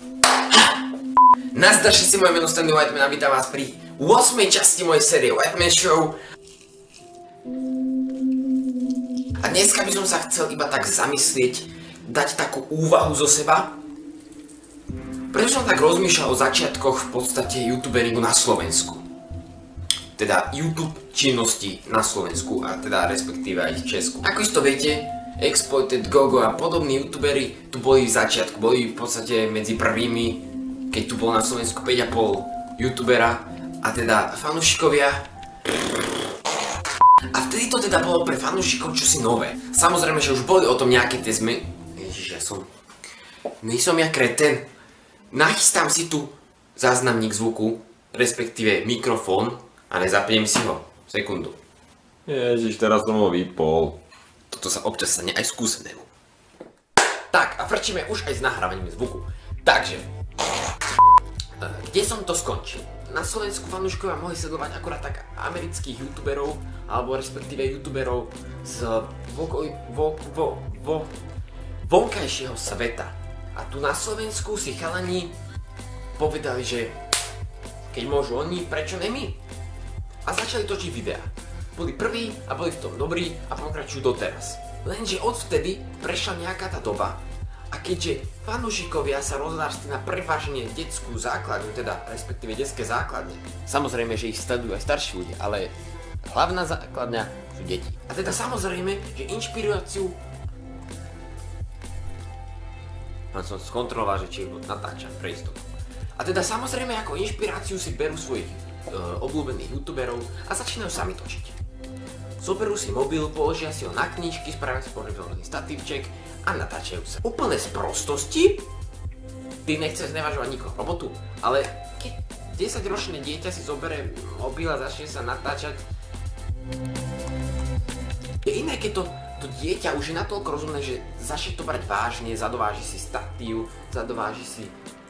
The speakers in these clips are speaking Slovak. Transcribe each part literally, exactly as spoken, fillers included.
Nazdar všetci, moje meno Stanley Whiteman a vítam vás pri ôsmej časti mojej série Whiteman Show. A dneska by som sa chcel iba tak zamyslieť, dať takú úvahu zo seba. Preto som tak rozmýšľal o začiatkoch v podstate youtuberingu na Slovensku. Teda YouTube činnosti na Slovensku a teda respektíve aj v Česku. Ako isto viete, Exploited, Gogo a podobní youtuberi tu boli v začiatku, boli v podstate medzi prvými, keď tu bol na Slovensku päť a pol youtubera a teda fanúšikovia. A vtedy to teda bolo pre fanúšikov čosi nové. Samozrejme, že už boli o tom nejaké tie zmeny. Ježiš, ja som... Nejsom ja kreten. Nachystám si tu záznamník zvuku, respektíve mikrofón a nezapnem si ho. Sekundu. Ježiš, teraz som ho vypol. Toto sa občas stane aj skúsenému. Tak, a frčíme už aj s nahrávaním zvuku. Takže, kde som to skončil? Na Slovensku fanúšikovia mohli sledovať akorát tak amerických youtuberov, alebo respektíve youtuberov z vo, vo, vo, vo, vonkajšieho sveta. A tu na Slovensku si chalani povedali, že keď môžu oni, prečo ne my? A začali točiť videá. Boli prví a boli v tom dobrí a pokračujú doteraz. Lenže odvtedy prešla nejaká tá doba a keďže fanúšikovia sa rozrástli na prevažne detskú základňu, teda respektíve detské základne, samozrejme, že ich sledujú aj starší ľudia, ale hlavná základňa sú deti. A teda samozrejme, že inšpiráciu... Mám som skontroloval, že či natáčam pre istotu. A teda samozrejme ako inšpiráciu si berú svojich uh, obľúbených youtuberov a začínajú sami točiť. Zoberú si mobil, položia si ho na knižky, spravia si pohodlný statívček a natáčajú sa. Úplne z prostosti, ty nechceš znevažovať nikoho robotu, ale keď desaťročné dieťa si zoberie mobil a začne sa natáčať, je iné, keď to, to dieťa už je natoľko rozumné, že začne to brať vážne, zadováži si statív, zadováži si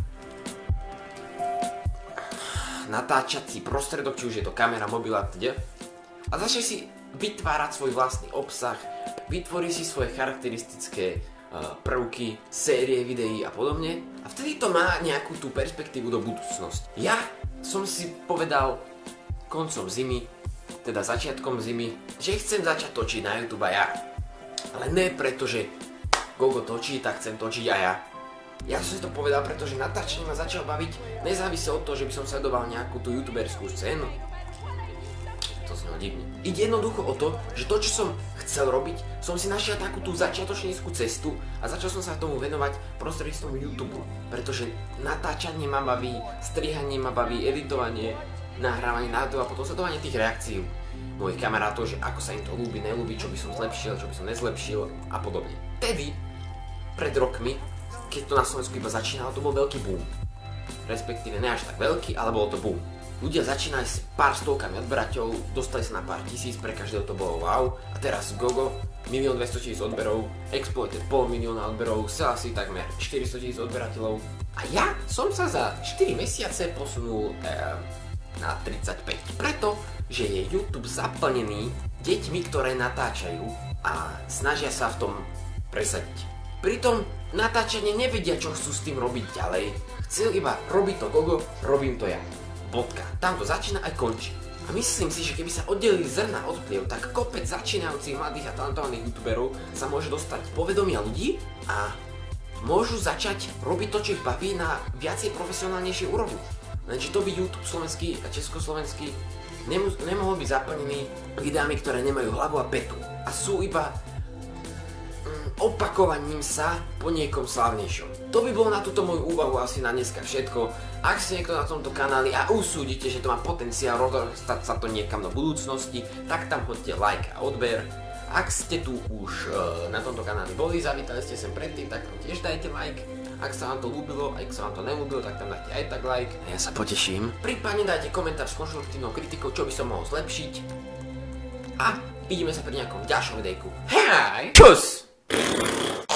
natáčací prostredok, či už je to kamera, mobil a teda. A začne si vytvárať svoj vlastný obsah, vytvorí si svoje charakteristické uh, prvky, série videí a podobne. A vtedy to má nejakú tú perspektívu do budúcnosti. Ja som si povedal koncom zimy, teda začiatkom zimy, že chcem začať točiť na YouTube aj ja. Ale ne preto, že Gogo točí, tak chcem točiť aj ja. Ja som si to povedal, pretože natáčanie ma začal baviť nezávisle od toho, že by som sledoval nejakú tú youtuberskú scénu. To znelo divne. Ide jednoducho o to, že to, čo som chcel robiť, som si našiel takú tú začiatočnícku cestu a začal som sa tomu venovať prostredníctvom YouTube. Pretože natáčanie ma baví, strihanie ma baví, editovanie, nahrávanie na YouTube a potom sledovanie tých reakcií mojich kamarátov, že ako sa im to ľúbi, neľúbi, čo by som zlepšil, čo by som nezlepšil a podobne. Vtedy, pred rokmi, keď to na Slovensku iba začínalo, to bol veľký boom. Respektíve ne až tak veľký, ale bolo to boom. Ľudia začínali s pár stovkami odberateľov, dostali sa na pár tisíc, pre každého to bolo wow. A teraz Gogo, milión dvesto tisíc odberov, Exploited pol milióna odberov, Sela si takmer štyristo tisíc odberateľov. A ja som sa za štyri mesiace posunul eh, na tridsaťpäť. Preto, že je YouTube zaplnený deťmi, ktoré natáčajú a snažia sa v tom presadiť. Pritom natáčanie nevedia, čo chcú s tým robiť ďalej. Chcel iba robiť to Gogo, robím to ja. Bodka. Tam to začína aj končí. A myslím si, že keby sa oddelili zrna od pliev, tak kopec začínajúcich mladých a talentovaných youtuberov sa môže dostať povedomia ľudí a môžu začať robiť to, čo ich baví na viacej profesionálnejšej úrovni. Lenže to by YouTube slovenský a československý nemohol byť zaplnený videami, ktoré nemajú hlavu a petu a sú iba opakovaním sa po niekom slávnejšom. To by bolo na túto moju úvahu asi na dneska všetko. Ak ste niekto na tomto kanáli a usúdite, že to má potenciál rozrastať sa to niekam do budúcnosti, tak tam hoďte like a odber. Ak ste tu už e, na tomto kanáli boli, zavítali ste sem predtým, tak tam tiež dajte like. Ak sa vám to ľúbilo, ak sa vám to neľúbilo, tak tam dajte aj tak like. A ja sa poteším. Prípadne dajte komentár s konštruktívnou kritikou, čo by som mohol zlepšiť. A vidíme sa pri nejakom ďalšom videjku. Hej! Čus!